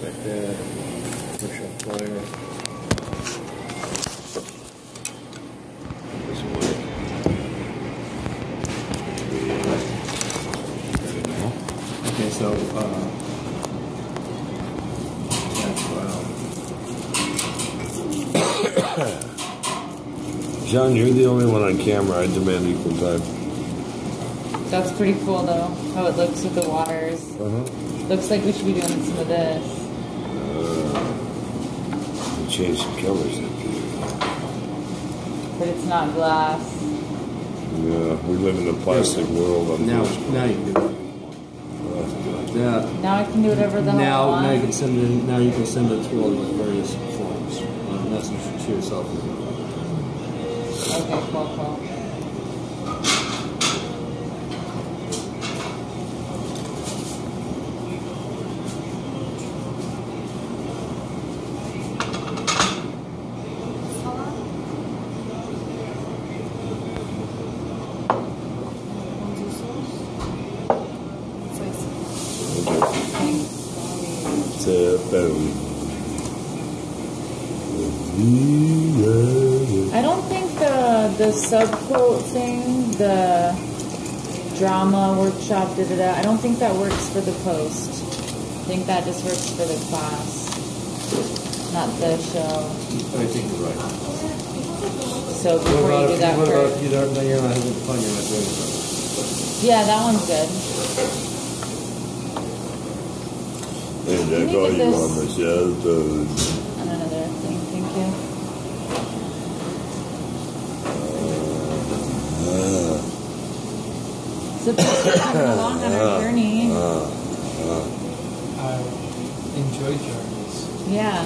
Like that. Push up player. Doesn't work. Okay, so John, you're the only one on camera. I demand equal time. That's pretty cool, though, how it looks with the waters. Looks like we should be doing some of this. We changed some colors. But it's not glass. Yeah, we live in a plastic world. now you can do it. Now I can do whatever the hell I want. Now you can send it. Now you can send it to all these various forms. Message to yourself. Okay, cool. I don't think the subquote thing, the drama workshop, I don't think that works for the post. I think that just works for the class, not the show. I think you're right. So before you do that, what about if you're not having fun? You're not doing it. Yeah, that one's good. And I call you on myself. And another thing, thank you. So coming along on our journey. I enjoy journeys. Yeah.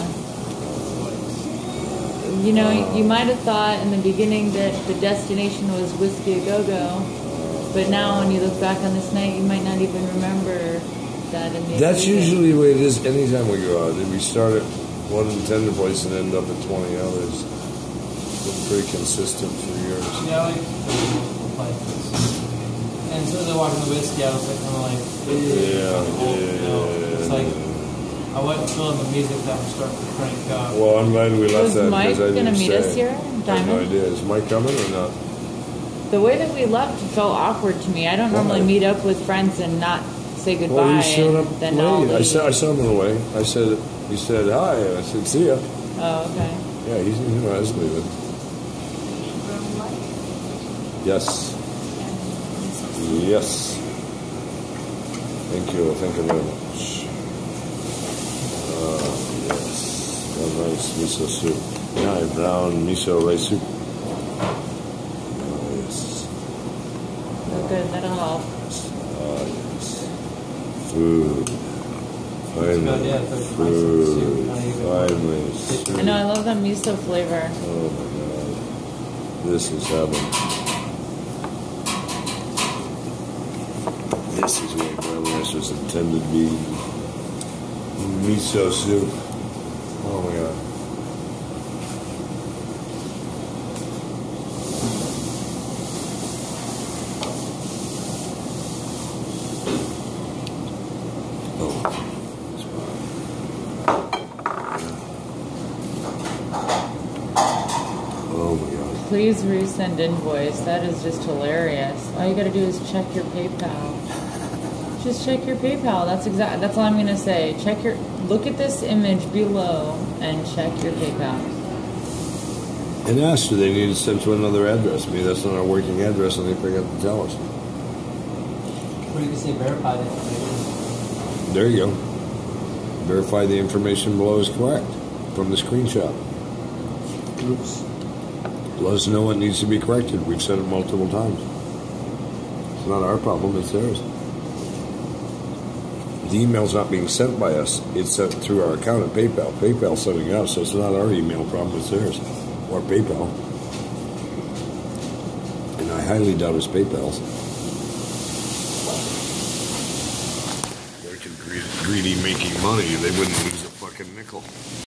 You know, you might have thought in the beginning that the destination was Whiskey A Go Go, but now when you look back on this night, you might not even remember that. That's usually the way it is anytime we go out. We start at one tender place and end up at 20 others. It's been pretty consistent for years. Yeah, I like the places. And as soon as I walked in the whiskey, I was like, kind of like, it's like, I wasn't feeling the music that was starting to crank up. Well, I'm glad we left that Mike because I didn't gonna meet us here, I have Diamond? no idea. Is Mike coming or not? The way that we left felt awkward to me. I don't normally meet up with friends and not say goodbye. Well, you showed up then late. I saw him on the way. He said hi. I said, see ya. Oh, okay. Yeah, he was leaving. Yes. Yes. Thank you very much. Yes. A nice miso soup. Yeah, brown miso rice soup. Yes. Oh, good. That'll help. Yes. Food. Finally. Food. Finally. I know. I love that miso flavor. Oh my God. This is heaven. This is what Grandma's was intended to be. Miso soup. Oh my God. Oh my God. Please resend invoice. That is just hilarious. All you gotta do is check your PayPal. Just check your PayPal. That's all I'm gonna say. Look at this image below and check your PayPal. And asked her they need to send to another address. Maybe that's not our working address and they forgot to tell us. Or you can say verify the information. There you go. Verify the information below is correct from the screenshot. Oops. Let us know what needs to be corrected. We've said it multiple times. It's not our problem, it's theirs. The email's not being sent by us. It's sent through our account at PayPal. PayPal's sending it out, so it's not our email problem, it's theirs. Or PayPal. And I highly doubt it's PayPal's. They're too greedy making money. They wouldn't lose a fucking nickel.